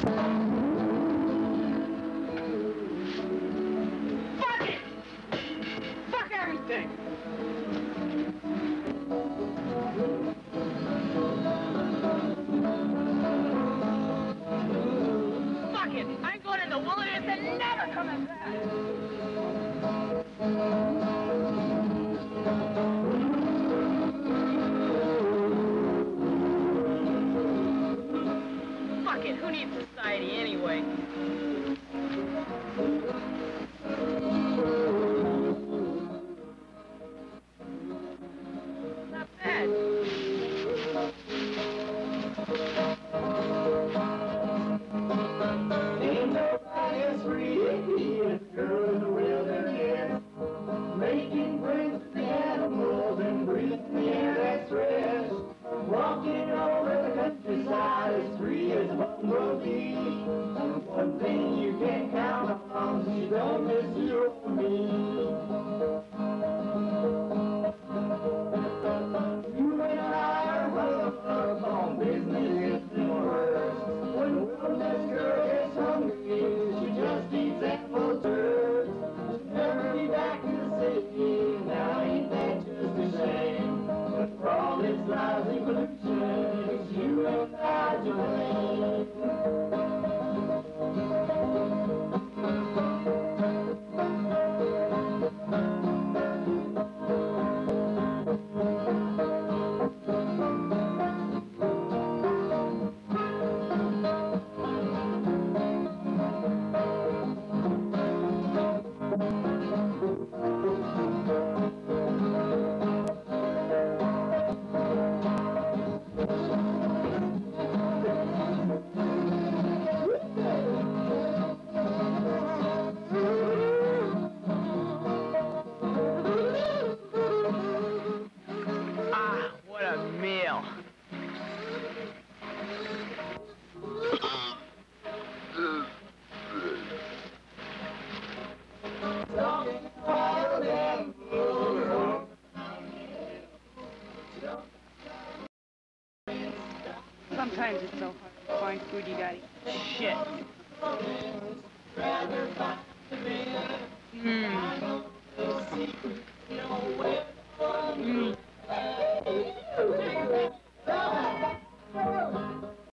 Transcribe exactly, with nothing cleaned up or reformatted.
Fuck it! Fuck everything! Fuck it! I'm going in the wilderness and never coming back! Fuck it, who needs society anyway? Not bad. Ain't nobody as free as a girl in the wilderness, making friends with the animals and breathing the air that's fresh. Walking over the countryside as free as a bumblebee. One thing you can count on, she don't miss you or me. You and I are both on business and worse. When Widerness Girl gets hungry, she just eats apple turds. She'll never be back in the city, now ain't that just a shame? But for all this lousy pollution, it's you and I to blame. Ah, what a meal. Sometimes it's so hard to find food you gotta eat. Shit. Mmm.